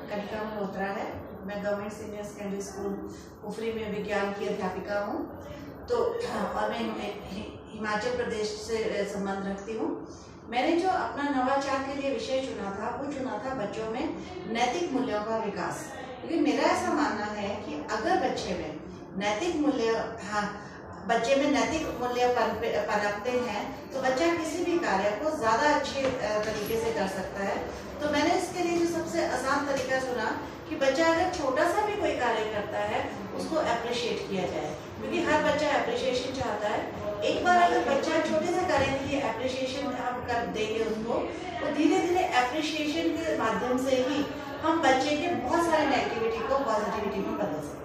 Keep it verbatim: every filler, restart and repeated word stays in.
कनिका मल्होत्रा है। मैं government senior secondary school Kufri में विज्ञान की अध्यापिका हूँ। तो और मैं हिमाचल प्रदेश से संबंध रखती हूँ। मैंने जो अपना नवाचार के लिए विषय चुना था वो चुना था बच्चों में नैतिक मूल्यों का विकास, क्योंकि मेरा ऐसा मानना है कि अगर बच्चे में नैतिक मूल्य हाँ बच्चे में नैतिक मूल्य पनपते हैं तो बच्चा किसी भी कार्य को ज़्यादा अच्छे तरीके से कर सकता है। तो मैंने इसके लिए जो सबसे आसान तरीका चुना कि बच्चा अगर छोटा सा भी कोई कार्य करता है उसको अप्रिशिएट किया जाए, क्योंकि हर बच्चा अप्रिशिएशन चाहता है। एक बार अगर बच्चा छोटे से कार्य के लिए अप्रिशिएशन हम कर देंगे उसको, तो धीरे धीरे अप्रिशिएशन के माध्यम से ही हम बच्चे के बहुत सारे नेगेटिविटी को पॉजिटिविटी में बदल सकते हैं।